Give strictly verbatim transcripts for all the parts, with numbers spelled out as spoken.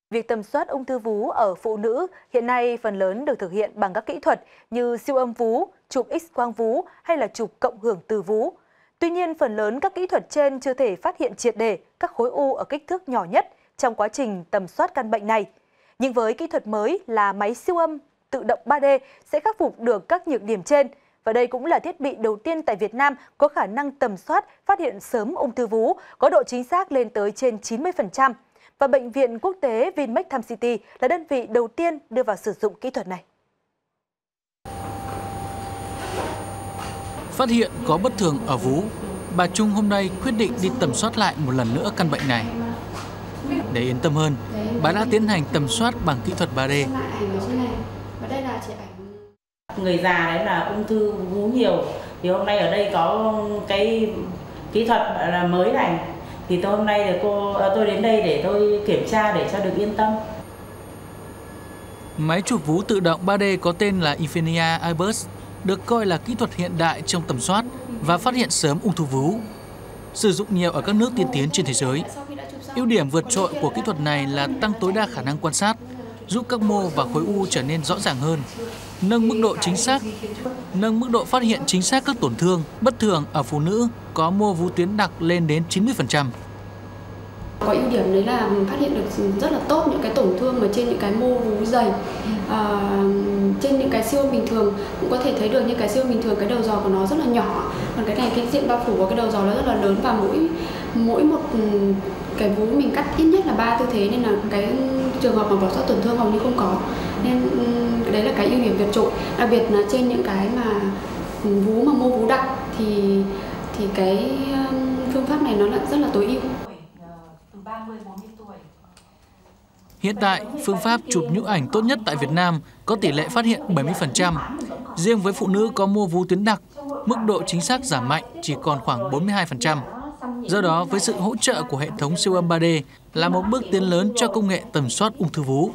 Việc tầm soát ung thư vú ở phụ nữ hiện nay phần lớn được thực hiện bằng các kỹ thuật như siêu âm vú, chụp X-quang vú hay là chụp cộng hưởng từ vú. Tuy nhiên, phần lớn các kỹ thuật trên chưa thể phát hiện triệt để các khối u ở kích thước nhỏ nhất trong quá trình tầm soát căn bệnh này. Nhưng với kỹ thuật mới là máy siêu âm tự động ba D sẽ khắc phục được các nhược điểm trên. Và đây cũng là thiết bị đầu tiên tại Việt Nam có khả năng tầm soát, phát hiện sớm ung thư vú, có độ chính xác lên tới trên chín mươi phần trăm. Và Bệnh viện Quốc tế Vinmec Tham City là đơn vị đầu tiên đưa vào sử dụng kỹ thuật này. Phát hiện có bất thường ở vú, bà Trung hôm nay quyết định đi tầm soát lại một lần nữa căn bệnh này. Để yên tâm hơn, bà đã tiến hành tầm soát bằng kỹ thuật ba D. Người già đấy là ung thư vú nhiều, thì hôm nay ở đây có cái kỹ thuật là mới này, thì tôi hôm nay là cô tôi đến đây để tôi kiểm tra để cho được yên tâm. Máy chụp vú tự động ba D có tên là Infenia iBurst, được coi là kỹ thuật hiện đại trong tầm soát và phát hiện sớm ung thư vú, sử dụng nhiều ở các nước tiên tiến trên thế giới. Ưu điểm vượt trội của kỹ thuật này là tăng tối đa khả năng quan sát, giúp các mô và khối u trở nên rõ ràng hơn, nâng mức độ chính xác, nâng mức độ phát hiện chính xác các tổn thương bất thường ở phụ nữ có mô vú tuyến đặc lên đến chín mươi phần trăm. Có ưu điểm đấy là phát hiện được rất là tốt những cái tổn thương ở trên những cái mô vú dày. À, trên những cái siêu âm bình thường cũng có thể thấy được những cái siêu âm bình thường cái đầu giò của nó rất là nhỏ, còn cái này cái diện bao phủ của cái đầu giò nó rất là lớn, và mỗi mỗi một cái vú mình cắt ít nhất là ba tư thế, nên là cái trường hợp mà bỏ sót tổn thương hầu như không có. Nên đấy là cái ưu điểm vượt trội, đặc biệt là trên những cái mà vú mà mô vú đặc thì thì cái phương pháp này nó lại rất là tối ưu. Hiện tại, phương pháp chụp nhũ ảnh tốt nhất tại Việt Nam có tỷ lệ phát hiện bảy mươi phần trăm. Riêng với phụ nữ có mô vú tuyến đặc, mức độ chính xác giảm mạnh chỉ còn khoảng bốn mươi hai phần trăm. Do đó, với sự hỗ trợ của hệ thống siêu âm ba D là một bước tiến lớn cho công nghệ tầm soát ung thư vú.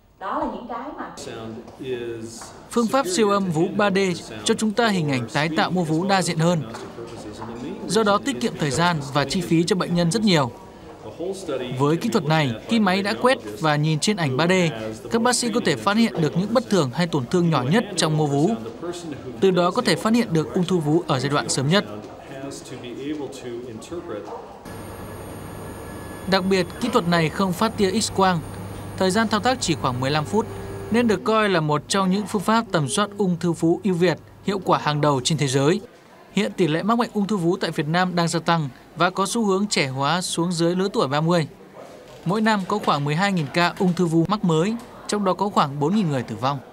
Phương pháp siêu âm vú ba D cho chúng ta hình ảnh tái tạo mô vú đa diện hơn. Do đó tiết kiệm thời gian và chi phí cho bệnh nhân rất nhiều. Với kỹ thuật này, khi máy đã quét và nhìn trên ảnh ba D, các bác sĩ có thể phát hiện được những bất thường hay tổn thương nhỏ nhất trong mô vú. Từ đó có thể phát hiện được ung thư vú ở giai đoạn sớm nhất. Đặc biệt, kỹ thuật này không phát tia X-quang. Thời gian thao tác chỉ khoảng mười lăm phút, nên được coi là một trong những phương pháp tầm soát ung thư vú ưu việt, hiệu quả hàng đầu trên thế giới. Hiện tỷ lệ mắc bệnh ung thư vú tại Việt Nam đang gia tăng và có xu hướng trẻ hóa xuống dưới lứa tuổi ba mươi. Mỗi năm có khoảng mười hai nghìn ca ung thư vú mắc mới, trong đó có khoảng bốn nghìn người tử vong.